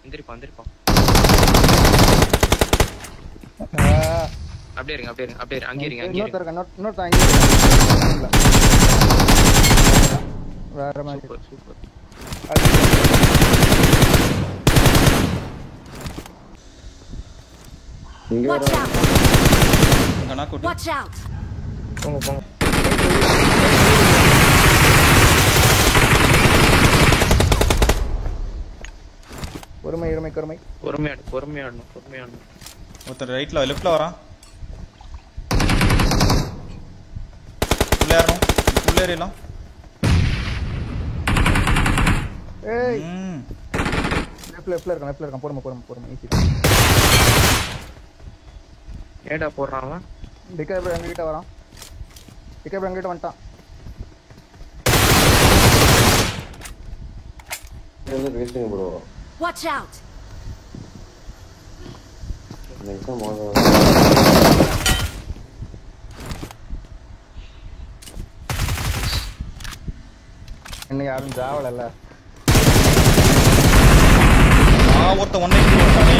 எந்திரிப்பா அப்படியே இருங்க அங்கே இருங்க இன்னொரு வேற மாதிரி சூப்பர் Watch out. போங்க பொறுமையா ஆடணும் ஒருத்தர் லெஃப்ட்ல வரான் உள்ள ஏறலாம் ஏய் லெஃப்ட்ல இருக்கான் பொறுமை ஈஸி ஏடா போறான் அவன் டிக்கர் எங்க கிட்ட வரான் வந்துட்டான் Watch out. இன்னும் யாரும் ஜாவலல்ல ஒருத்த ஒன்னே போட்டானே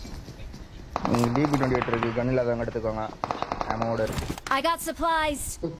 DB28 இருக்கு கன் இல்லாதவங்க எடுத்துக்கோங்க அமௌண்ட் இருக்கு I got supplies.